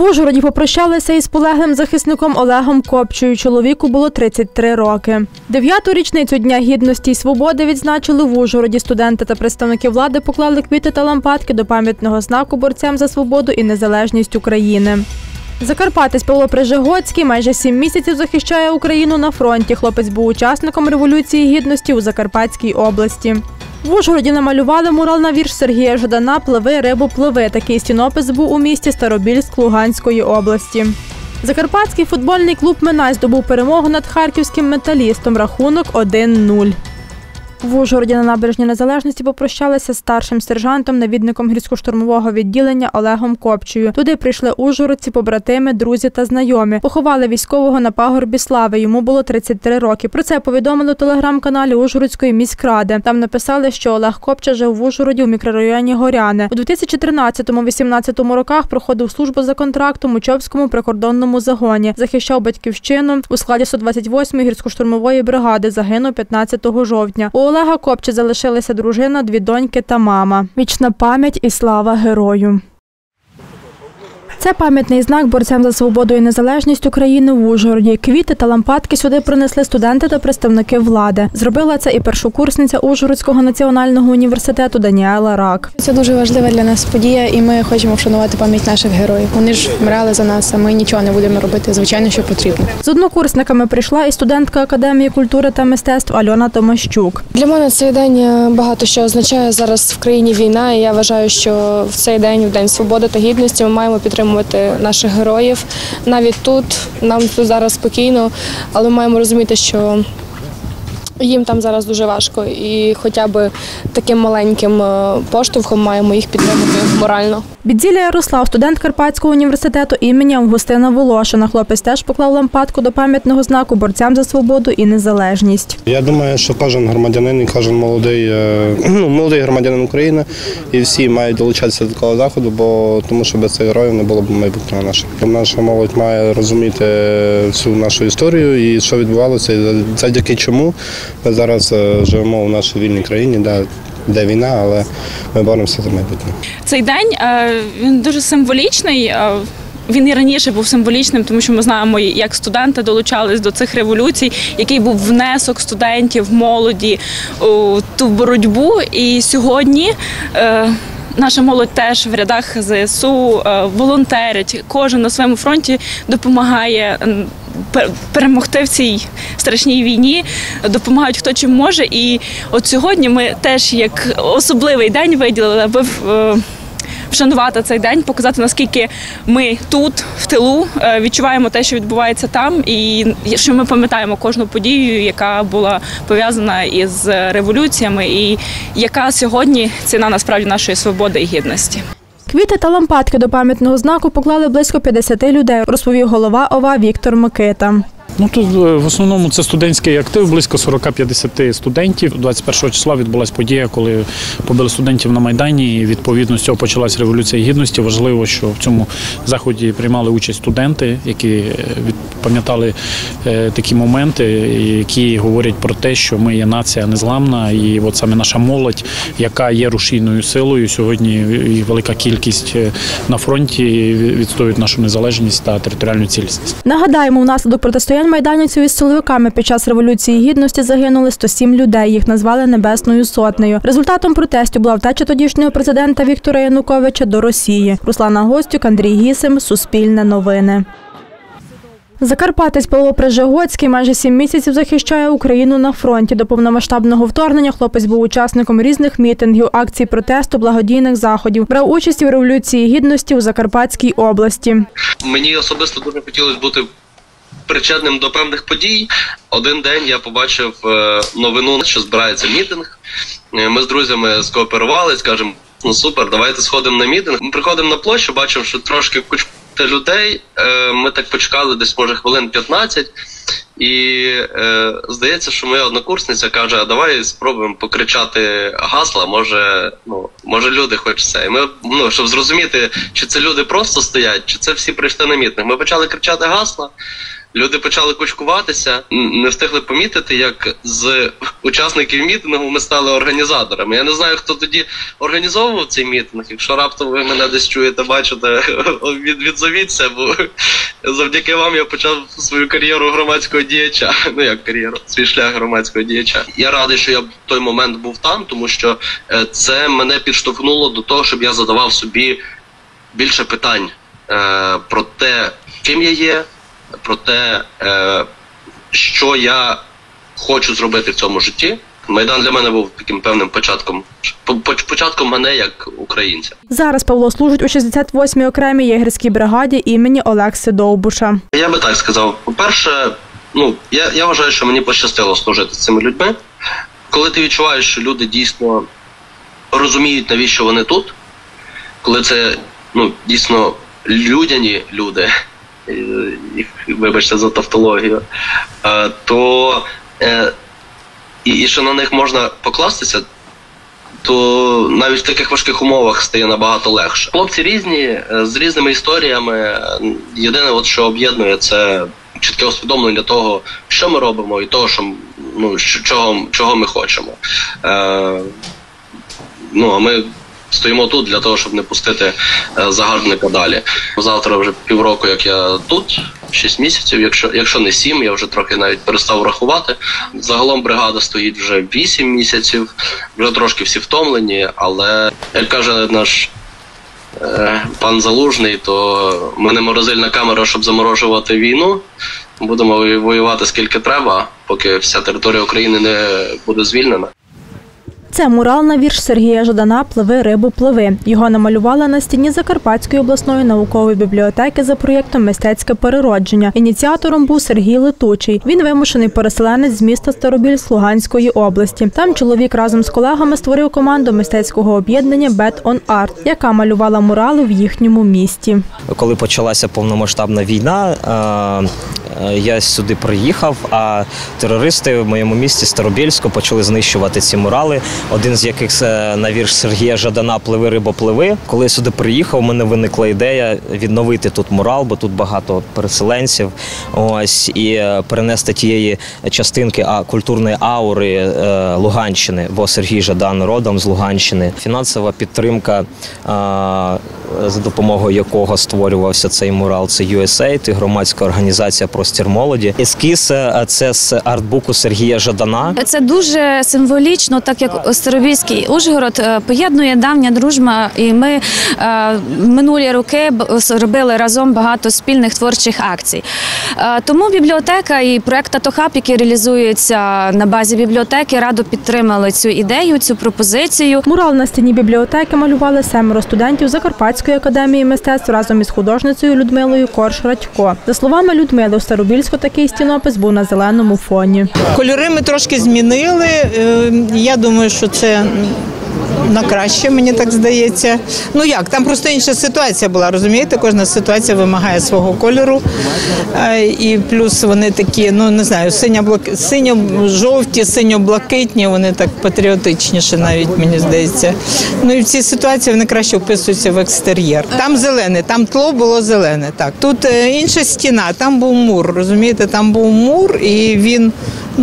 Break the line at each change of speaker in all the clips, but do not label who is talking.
В Ужгороді попрощалися із полеглим захисником Олегом Копчею. Чоловіку було 33 роки. 9-ту річницю Дня Гідності і Свободи відзначили в Ужгороді. Студенти та представники влади поклали квіти та лампадки до пам'ятного знаку борцям за свободу і незалежність України. Закарпатець Павло Прижигоцький майже 7 місяців захищає Україну на фронті. Хлопець був учасником Революції Гідності у Закарпатській області. В Ужгороді намалювали мурал на вірш Сергія Жадана «Пливи, рибо, пливи». Такий стінопис був у місті Старобільськ Луганської області. Закарпатський футбольний клуб «Минай» здобув перемогу над харківським металістом. Рахунок 1-0. В Ужгороді на набережній Незалежності попрощалися з старшим сержантом, навідником гірсько-штурмового відділення Олегом Копчею. Туди прийшли ужгородці, побратими, друзі та знайомі. Поховали військового на пагорбі Слави. Йому було 33 роки. Про це повідомили у телеграм-каналі Ужгородської міськради. Там написали, що Олег Копча жив в Ужгороді у мікрорайоні Горяне. У 2013-2018 роках проходив службу за контрактом у Чопському прикордонному загоні. Захищав батьківщину у складі 128-ї гірсько-штурмової бригади. Загинув 15 жовтня. У Олега Копча залишилися дружина, 2 доньки та мама. Вічна пам'ять і слава герою. Це пам'ятний знак борцям за свободу і незалежність України в Ужгороді. Квіти та лампадки сюди принесли студенти та представники влади. Зробила це і першокурсниця Ужгородського національного університету Даніела Рак.
Це дуже важлива для нас подія, і ми хочемо вшанувати пам'ять наших героїв. Вони ж вмирали за нас, а ми нічого не будемо робити, звичайно, що потрібно.
З однокурсниками прийшла і студентка Академії культури та мистецтв Альона Томащук.
Для мене цей день багато що означає. Зараз в країні війна, і я вважаю, що в цей день, в День свободи та гідності, ми маємо підтримувати наших героїв. Навіть тут, нам тут зараз спокійно, але ми маємо розуміти, що їм там зараз дуже важко. І хоча б таким маленьким поштовхом маємо їх підтримати морально.
Бідзіля Ярослав, студент Карпатського університету імені Августина Волошина. Хлопець теж поклав лампадку до пам'ятного знаку борцям за свободу і незалежність.
Я думаю, що кожен громадянин і кожен молодий громадянин України і всі мають долучатися до такого заходу, тому що без цих героїв не було б майбутнього нашого. Наша молодь має розуміти всю нашу історію і що відбувалося, і завдяки чому ми зараз живемо в нашій вільній країні, де війна, але ми боремося за майбутнє.
Цей день, він дуже символічний. Він і раніше був символічним, тому що ми знаємо, як студенти долучались до цих революцій, який був внесок студентів, молоді у ту боротьбу. І сьогодні наша молодь теж в рядах ЗСУ волонтерить. Кожен на своєму фронті допомагає перемогти в цій страшній війні, допомагають хто чим може. І от сьогодні ми теж як особливий день виділили, аби вшанувати цей день, показати, наскільки ми тут, в тилу, відчуваємо те, що відбувається там, і що ми пам'ятаємо кожну подію, яка була пов'язана із революціями, і яка сьогодні ціна, насправді, нашої свободи і гідності.
Квіти та лампадки до пам'ятного знаку поклали близько 50 людей, розповів голова ОВА Віктор Микита.
Тут в основному це студентський актив, близько 40-50 студентів. 21 числа відбулася подія, коли побили студентів на Майдані, і відповідно з цього почалась Революція Гідності. Важливо, що в цьому заході приймали участь студенти, які пам'ятали такі моменти, які говорять про те, що ми є нація незламна, і от саме наша молодь, яка є рушійною силою, сьогодні і велика кількість на фронті відстоюють нашу незалежність та територіальну цілісність.
Нагадаємо, внаслідок протистоянь майданівців із силовиками під час Революції Гідності загинули 107 людей. Їх назвали Небесною Сотнею. Результатом протестів була втеча тодішнього президента Віктора Януковича до Росії. Руслана Гостюк, Андрій Гісим, Суспільне новини. Закарпатець Павло Прижигоцький майже 7 місяців захищає Україну на фронті. До повномасштабного вторгнення хлопець був учасником різних мітингів, акцій протесту, благодійних заходів. Брав участь у Революції Гідності у Закарпатській області.
Мені особисто дуже хотілося бути причетним до певних подій. Один день я побачив новину, що збирається мітинг. Ми з друзями скооперувалися, кажемо, ну супер, давайте сходимо на мітинг. Ми приходимо на площу, бачимо, що трошки кучка людей. Ми так почекали десь, може, хвилин 15. І здається, що моя однокурсниця каже, а давай спробуємо покричати гасла, може люди хоч це. І ми, щоб зрозуміти, чи це люди просто стоять, чи це всі прийшли на мітинг. Ми почали кричати гасла. люди почали кучкуватися, не встигли помітити, як з учасників мітингу ми стали організаторами. Я не знаю, хто тоді організовував цей мітинг. Якщо раптом ви мене десь чуєте, бачите, відзовіться, бо завдяки вам я почав свою кар'єру громадського діяча. Ну як кар'єру, свій шлях громадського діяча. Я радий, що я в той момент був там, тому що це мене підштовхнуло до того, щоб я задавав собі більше питань про те, ким я є, про те, що я хочу зробити в цьому житті. Майдан для мене був таким певним початком мене як українця.
Зараз Павло служить у 68-й окремій єгерській бригаді імені Олекси Довбуша.
Я би так сказав. По-перше, я вважаю, що мені пощастило служити з цими людьми. Коли ти відчуваєш, що люди дійсно розуміють, навіщо вони тут, коли це дійсно людяні люди, вибачте за тавтологію, то і що на них можна покластися, то навіть в таких важких умовах стає набагато легше. Хлопці різні, з різними історіями. Єдине, що об'єднує, це чітке усвідомлення того, що ми робимо, і того, чого ми хочемо. А ми стоїмо тут для того, щоб не пустити загарбника далі. Завтра вже півроку, як я тут, 6 місяців, якщо не 7, я вже трохи навіть перестав рахувати. Загалом бригада стоїть вже 8 місяців, вже трошки всі втомлені, але, як каже наш пан Залужний, то ми не морозильна камера, щоб заморожувати війну. Будемо воювати скільки треба, поки вся територія України не буде звільнена.
Це мурал на вірш Сергія Жадана «Пливи, рибу, пливи». Його намалювали на стіні Закарпатської обласної наукової бібліотеки за проєктом «Мистецьке переродження». Ініціатором був Сергій Летучий. Він вимушений переселенець з міста Старобільськ Луганської області. Там чоловік разом з колегами створив команду мистецького об'єднання «Bet on Art», яка малювала мурали в їхньому місті.
Коли почалася повномасштабна війна, я сюди приїхав, а терористи в моєму місті Старобільську почали знищувати ці мурали. Один з яких на вірш Сергія Жадана «Пливи, рибо, пливи». Коли я сюди приїхав, у мене виникла ідея відновити тут мурал, бо тут багато переселенців. І перенести тієї частинки культурної аури Луганщини, бо Сергій Жадан родом з Луганщини. Фінансова підтримка, за допомогою якого створювався цей мурал, це USAID і громадська організація «Простір молоді». Ескіз – це з артбуку Сергія Жадана.
Це дуже символічно, так як Старобільський Ужгород поєднує давня дружба, і ми минулі роки робили разом багато спільних творчих акцій. Тому бібліотека і проєкт «Татохаб», який реалізується на базі бібліотеки, радо підтримали цю ідею, цю пропозицію.
Мурал на стіні бібліотеки малювали 7 студентів Закарпатської академії мистецтв разом із художницею Людмилою Корж-Радько. За словами Людмили, у Старобільську такий стінопис був на зеленому фоні.
Кольори ми трошки змінили. Я думаю, що це на краще, мені так здається. Там просто інша ситуація була, розумієте? Кожна ситуація вимагає свого кольору. І плюс вони такі, не знаю, синьо-жовті, синьо-блакитні, вони так патріотичніше навіть, мені здається. І в цій ситуації вони краще вписуються в екстер'єр. Там зелене, там тло було зелене. Так. Тут інша стіна, там був мур, розумієте? Там був мур, і він,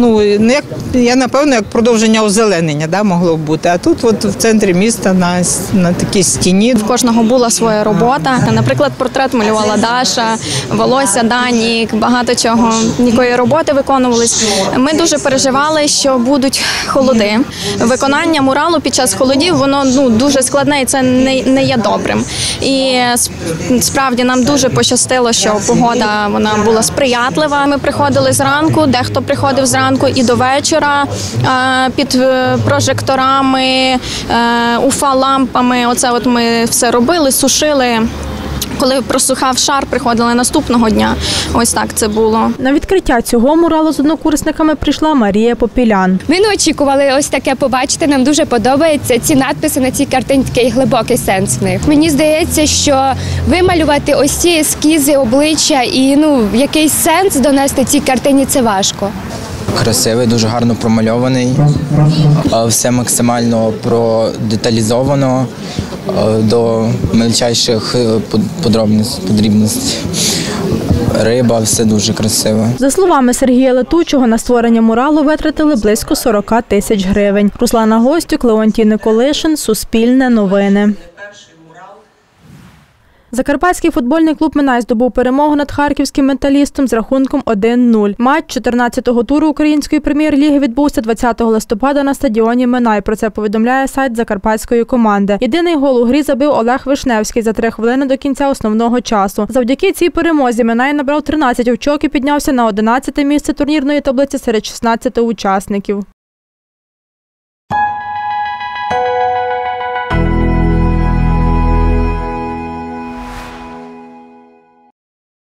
напевно, як продовження озеленення могло б бути. А тут в центрі міста на такій стіні.
В кожного була своя робота. Наприклад, портрет малювала Даша, волосся Данік, багато чого. Якої роботи виконувались. Ми дуже переживали, що будуть холоди. Виконання муралу під час холодів, воно дуже складне і це не є добрим. І справді нам дуже пощастило, що погода вона була сприятлива. Ми приходили зранку, дехто приходив зранку і до вечора під прожекторами, УФА-лампами. Оце ми все робили, сушили. Коли просухав шар, приходили наступного дня. Ось так це було.
На відкриття цього муралу з однокурсниками прийшла Марія Попілян.
Ми не очікували ось таке побачити. Нам дуже подобається ці надписи на цій картині, такий глибокий сенс в них. Мені здається, що вималювати ось ці ескізи, обличчя і якийсь сенс донести цій картині – це важко.
Красивий, дуже гарно промальований, все максимально продеталізовано до мельчайших подрібностей. риба, все дуже красиво.
За словами Сергія Летучого, на створення муралу витратили близько 40 тисяч гривень. Руслана Гостюк, Леонтій Николишин, Суспільне новини. Закарпатський футбольний клуб «Минай» здобув перемогу над харківським «Металістом» з рахунком 1-0. Матч 14-го туру Української прем'єр-ліги відбувся 20 листопада на стадіоні «Минай». Про це повідомляє сайт закарпатської команди. Єдиний гол у грі забив Олег Вишневський за 3 хвилини до кінця основного часу. Завдяки цій перемозі «Минай» набрав 13 очок і піднявся на 11-те місце турнірної таблиці серед 16 учасників.